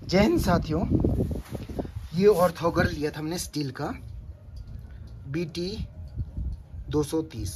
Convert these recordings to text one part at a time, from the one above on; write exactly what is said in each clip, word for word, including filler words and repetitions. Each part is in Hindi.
जय हिंद साथियों, ये ऑर्थोगर लिया था हमने स्टील का बी टी दो सौ तीस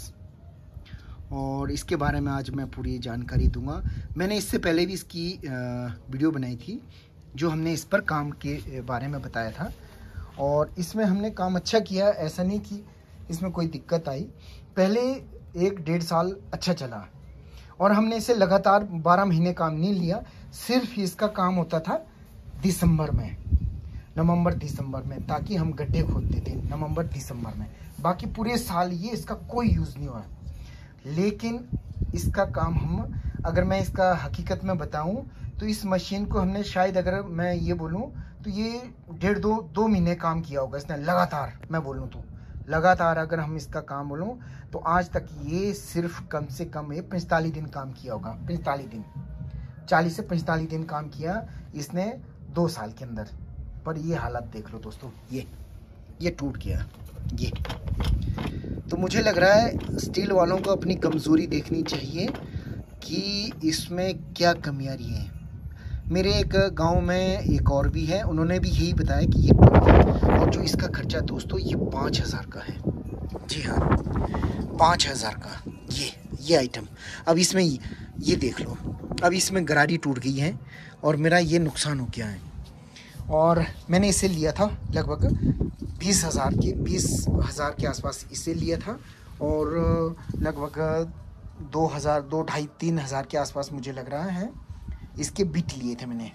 और इसके बारे में आज मैं पूरी जानकारी दूंगा। मैंने इससे पहले भी इसकी वीडियो बनाई थी जो हमने इस पर काम के बारे में बताया था और इसमें हमने काम अच्छा किया। ऐसा नहीं कि इसमें कोई दिक्कत आई। पहले एक डेढ़ साल अच्छा चला और हमने इसे लगातार बारह महीने काम नहीं लिया। सिर्फ इसका काम होता था दिसंबर में, नवंबर दिसंबर में, ताकि हम गड्ढे खोदते थे नवंबर दिसंबर में। बाकी पूरे साल ये इसका कोई यूज़ नहीं हुआ। लेकिन इसका काम हम, अगर मैं इसका हकीकत में बताऊं तो इस मशीन को हमने शायद, अगर मैं ये बोलूं तो ये डेढ़ दो दो महीने काम किया होगा इसने लगातार। मैं बोलूं तो लगातार अगर हम इसका काम बोलूं तो आज तक ये सिर्फ कम से कम ये पैंतालीस दिन काम किया होगा। पैंतालीस दिन, चालीस से पैंतालीस दिन काम किया इसने दो साल के अंदर। पर ये हालत देख लो दोस्तों, ये ये टूट गया ये। तो मुझे लग रहा है स्टील वालों को अपनी कमज़ोरी देखनी चाहिए कि इसमें क्या कमियां रही हैं। मेरे एक गांव में एक और भी है, उन्होंने भी यही बताया कि ये टूट गया। और जो इसका खर्चा दोस्तों ये पाँच हज़ार का है। जी हाँ, पाँच हज़ार का ये ये आइटम। अब इसमें ये देख लो, अब इसमें गरारी टूट गई है और मेरा ये नुकसान हो गया है। और मैंने इसे लिया था लगभग बीस हज़ार के बीस हज़ार के आसपास इसे लिया था और लगभग दो हज़ार दो ढाई तीन हज़ार के आसपास मुझे लग रहा है इसके बिट लिए थे मैंने।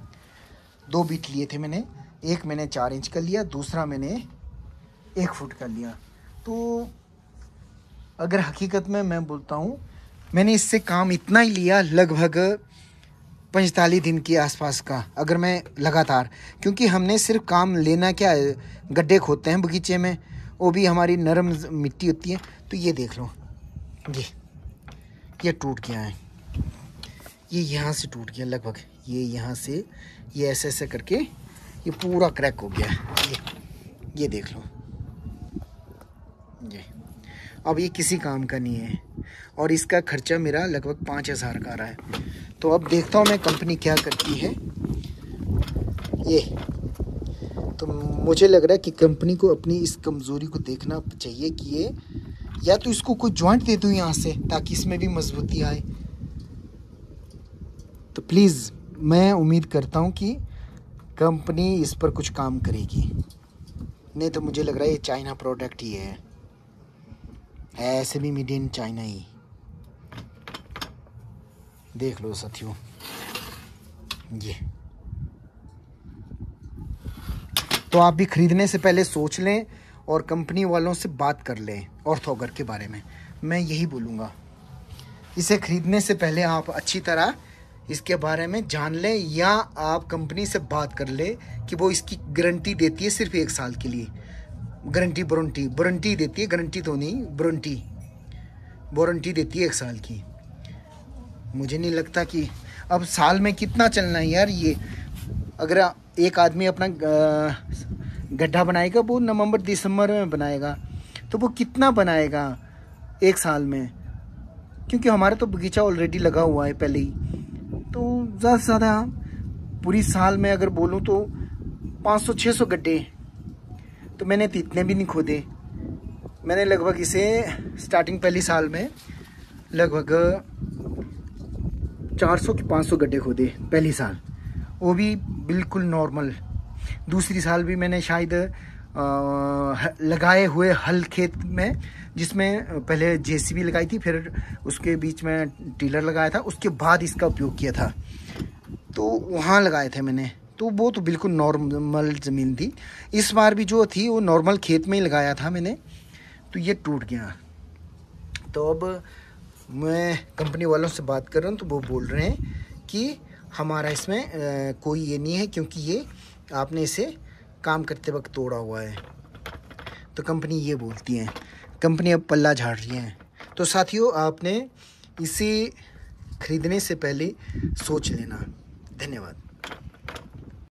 दो बिट लिए थे मैंने, एक मैंने चार इंच का लिया, दूसरा मैंने एक फुट का लिया। तो अगर हकीकत में मैं बोलता हूँ, मैंने इससे काम इतना ही लिया लगभग पैंतालीस दिन के आसपास का, अगर मैं लगातार। क्योंकि हमने सिर्फ काम लेना क्या है, गड्ढे खोदते हैं बगीचे में, वो भी हमारी नरम मिट्टी होती है। तो ये देख लो, ये ये टूट गया है, ये यहाँ से टूट गया लगभग, ये यहाँ से ये ऐसे ऐसे करके ये पूरा क्रैक हो गया है। ये ये देख लो, ये अब ये किसी काम का नहीं है और इसका खर्चा मेरा लगभग पाँच हज़ार का आ रहा है। तो अब देखता हूँ मैं कंपनी क्या करती है ये। तो मुझे लग रहा है कि कंपनी को अपनी इस कमज़ोरी को देखना चाहिए कि ये, या तो इसको कोई जॉइंट दे दूँ यहाँ से ताकि इसमें भी मजबूती आए। तो प्लीज़ मैं उम्मीद करता हूँ कि कंपनी इस पर कुछ काम करेगी। नहीं तो मुझे लग रहा है ये चाइना प्रोडक्ट ही है, ऐसे भी मेड इन चाइना ही। देख लो साथियों, ये तो आप भी खरीदने से पहले सोच लें और कंपनी वालों से बात कर लें ऑर्थोगर के बारे में। मैं यही बोलूँगा, इसे खरीदने से पहले आप अच्छी तरह इसके बारे में जान लें, या आप कंपनी से बात कर लें कि वो इसकी गारंटी देती है सिर्फ एक साल के लिए। गारंटी वारंटी वारंटी देती है, गारंटी तो नहीं, वारंटी वारंटी देती है एक साल की। मुझे नहीं लगता कि अब साल में कितना चलना है यार। ये अगर एक आदमी अपना गड्ढा बनाएगा वो नवंबर दिसंबर में बनाएगा, तो वो कितना बनाएगा एक साल में? क्योंकि हमारा तो बगीचा ऑलरेडी लगा हुआ है पहले ही। तो ज़्यादा से ज़्यादा पूरी साल में अगर बोलूँ तो पाँच सौ छः सौ गड्ढे, तो मैंने तो इतने भी नहीं खोदे। मैंने लगभग इसे स्टार्टिंग पहली साल में लगभग चार सौ कि पाँच सौ गड्ढे खोदे पहली साल, वो भी बिल्कुल नॉर्मल। दूसरी साल भी मैंने शायद आ, लगाए हुए हल खेत में, जिसमें पहले जेसीबी लगाई थी, फिर उसके बीच में टीलर लगाया था, उसके बाद इसका उपयोग किया था। तो वहाँ लगाए थे मैंने, तो वो तो बिल्कुल नॉर्मल ज़मीन थी। इस बार भी जो थी वो नॉर्मल खेत में ही लगाया था मैंने, तो ये टूट गया। तो अब मैं कंपनी वालों से बात कर रहा हूँ तो वो बोल रहे हैं कि हमारा इसमें आ, कोई ये नहीं है, क्योंकि ये आपने इसे काम करते वक्त तोड़ा हुआ है। तो कंपनी ये बोलती है, कंपनी अब पल्ला झाड़ रही है। तो साथियों, आपने इसे खरीदने से पहले सोच लेना। धन्यवाद।